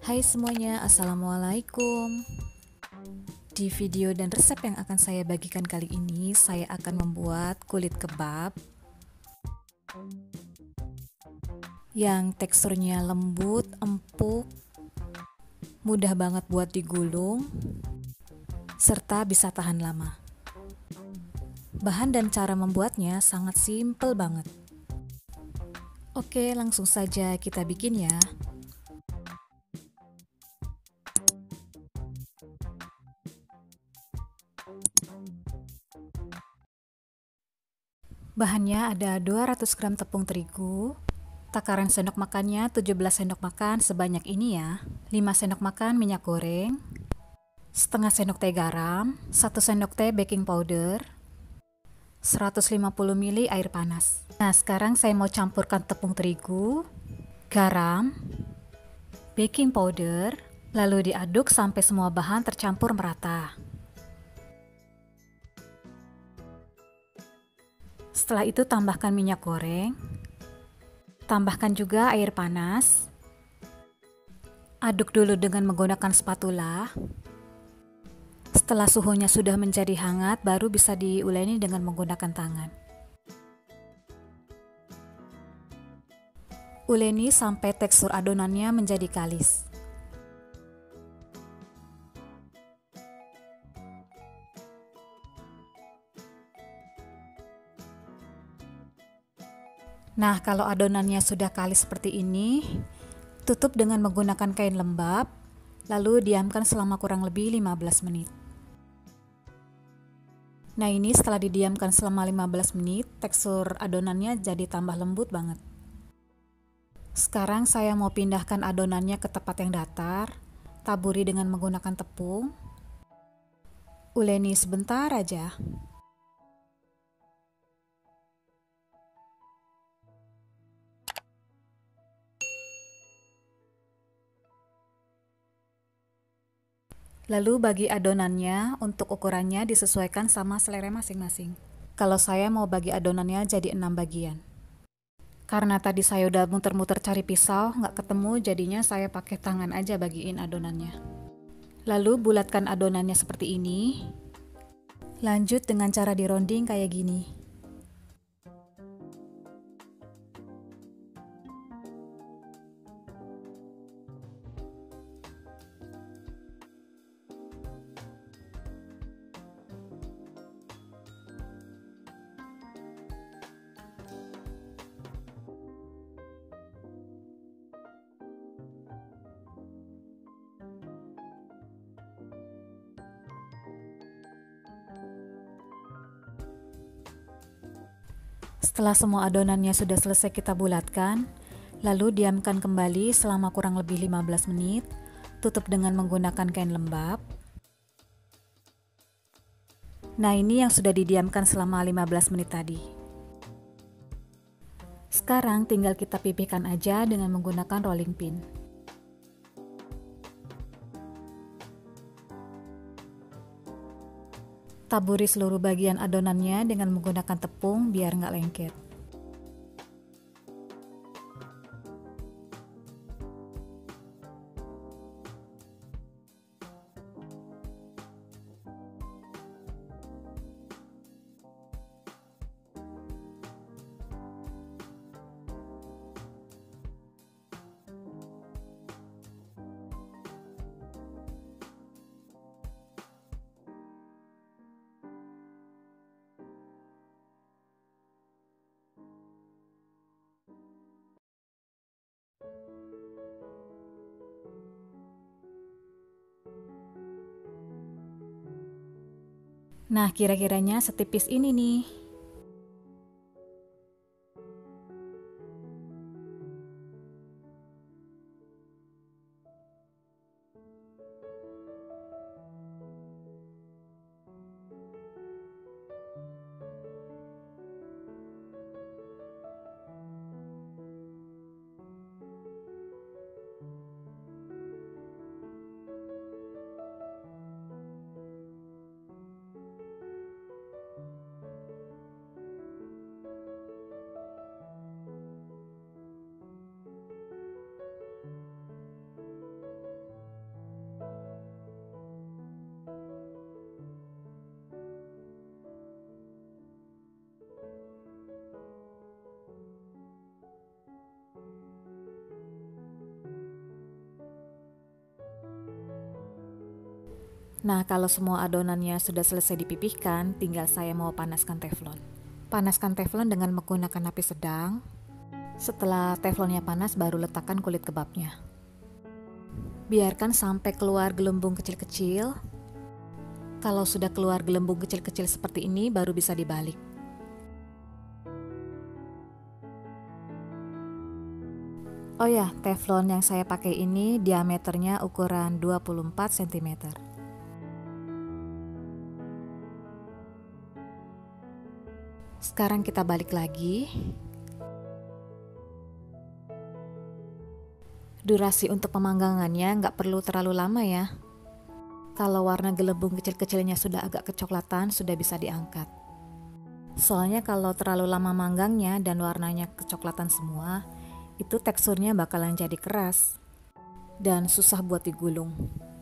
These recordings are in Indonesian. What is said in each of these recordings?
Hai semuanya, Assalamualaikum. Di video dan resep yang akan saya bagikan kali ini, saya akan membuat kulit kebab yang teksturnya lembut, empuk, mudah banget buat digulung, serta bisa tahan lama. Bahan dan cara membuatnya sangat simpel banget. Oke, langsung saja kita bikin ya. Bahannya ada 200 gram tepung terigu, takaran sendok makannya 17 sendok makan sebanyak ini ya, 5 sendok makan minyak goreng, setengah sendok teh garam, 1 sendok teh baking powder, 150 ml air panas. Nah, sekarang saya mau campurkan tepung terigu, garam, baking powder, lalu diaduk sampai semua bahan tercampur merata. Setelah itu tambahkan minyak goreng, tambahkan juga air panas, aduk dulu dengan menggunakan spatula. Setelah suhunya sudah menjadi hangat, baru bisa diuleni dengan menggunakan tangan. Uleni sampai tekstur adonannya menjadi kalis. Nah, kalau adonannya sudah kalis seperti ini, tutup dengan menggunakan kain lembab, lalu diamkan selama kurang lebih 15 menit. Nah, ini setelah didiamkan selama 15 menit, tekstur adonannya jadi tambah lembut banget. Sekarang saya mau pindahkan adonannya ke tempat yang datar, taburi dengan menggunakan tepung, uleni sebentar aja. Lalu bagi adonannya, untuk ukurannya disesuaikan sama selera masing-masing. Kalau saya mau bagi adonannya jadi 6 bagian. Karena tadi saya udah muter-muter cari pisau, nggak ketemu, jadinya saya pakai tangan aja bagiin adonannya. Lalu bulatkan adonannya seperti ini. Lanjut dengan cara dironding kayak gini. Setelah semua adonannya sudah selesai kita bulatkan, lalu diamkan kembali selama kurang lebih 15 menit, tutup dengan menggunakan kain lembab. Nah, ini yang sudah didiamkan selama 15 menit tadi. Sekarang tinggal kita pipihkan aja dengan menggunakan rolling pin. Taburi seluruh bagian adonannya dengan menggunakan tepung biar nggak lengket. Nah, kira-kiranya setipis ini nih. Nah, kalau semua adonannya sudah selesai dipipihkan, tinggal saya mau panaskan teflon. Panaskan teflon dengan menggunakan api sedang. Setelah teflonnya panas, baru letakkan kulit kebabnya. Biarkan sampai keluar gelembung kecil-kecil. Kalau sudah keluar gelembung kecil-kecil seperti ini, baru bisa dibalik. Oh ya, teflon yang saya pakai ini diameternya ukuran 24 cm. Sekarang kita balik lagi. Durasi untuk pemanggangannya nggak perlu terlalu lama ya. Kalau warna gelembung kecil-kecilnya sudah agak kecoklatan, sudah bisa diangkat. Soalnya kalau terlalu lama manggangnya dan warnanya kecoklatan semua, itu teksturnya bakalan jadi keras dan susah buat digulung.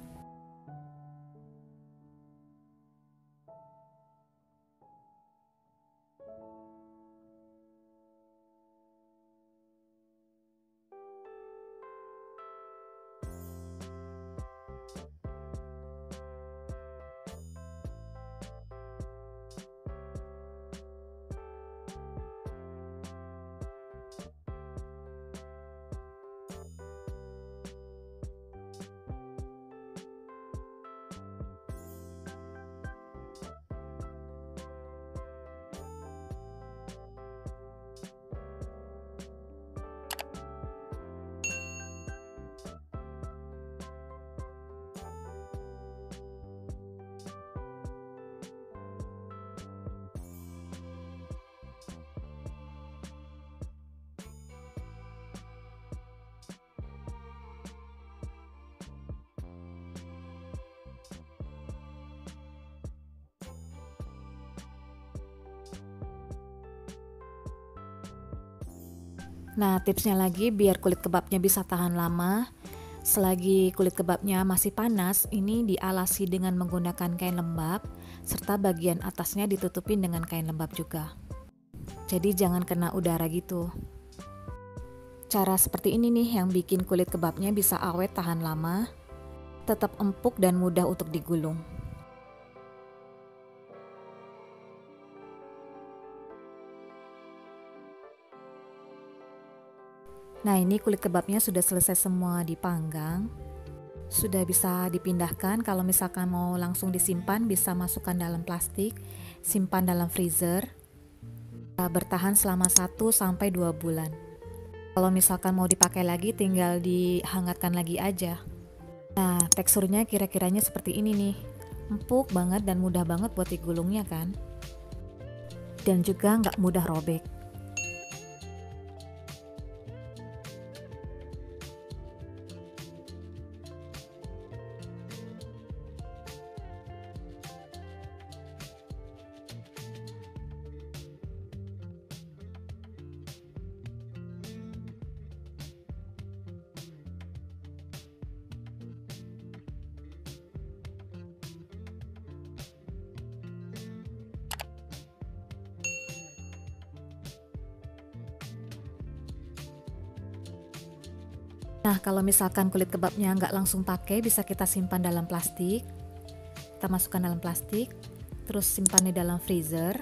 Nah, tipsnya lagi biar kulit kebabnya bisa tahan lama. Selagi kulit kebabnya masih panas, ini dialasi dengan menggunakan kain lembab, serta bagian atasnya ditutupin dengan kain lembab juga. Jadi jangan kena udara gitu. Cara seperti ini nih yang bikin kulit kebabnya bisa awet tahan lama, tetap empuk dan mudah untuk digulung. Nah, ini kulit kebabnya sudah selesai semua dipanggang. Sudah bisa dipindahkan. Kalau misalkan mau langsung disimpan, bisa masukkan dalam plastik, simpan dalam freezer. Bertahan selama 1-2 bulan. Kalau misalkan mau dipakai lagi, tinggal dihangatkan lagi aja. Nah, teksturnya kira-kiranya seperti ini nih. Empuk banget dan mudah banget buat digulungnya kan. Dan juga nggak mudah robek. Nah, kalau misalkan kulit kebabnya nggak langsung pakai, bisa kita simpan dalam plastik. Kita masukkan dalam plastik, terus simpan di dalam freezer.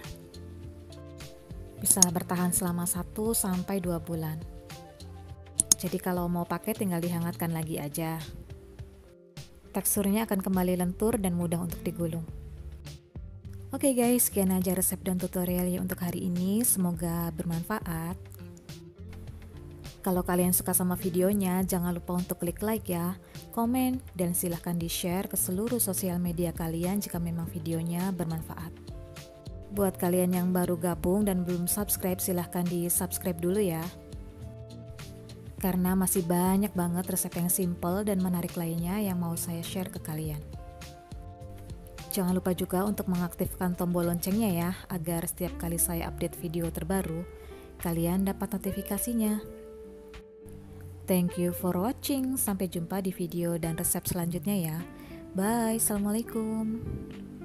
Bisa bertahan selama 1-2 bulan. Jadi kalau mau pakai tinggal dihangatkan lagi aja. Teksturnya akan kembali lentur dan mudah untuk digulung. Oke guys, sekian aja resep dan tutorialnya untuk hari ini. Semoga bermanfaat. Kalau kalian suka sama videonya, jangan lupa untuk klik like ya, komen, dan silahkan di-share ke seluruh sosial media kalian jika memang videonya bermanfaat. Buat kalian yang baru gabung dan belum subscribe, silahkan di-subscribe dulu ya. Karena masih banyak banget resep yang simple dan menarik lainnya yang mau saya share ke kalian. Jangan lupa juga untuk mengaktifkan tombol loncengnya ya, agar setiap kali saya update video terbaru, kalian dapat notifikasinya. Thank you for watching. Sampai jumpa di video dan resep selanjutnya ya. Bye. Assalamualaikum.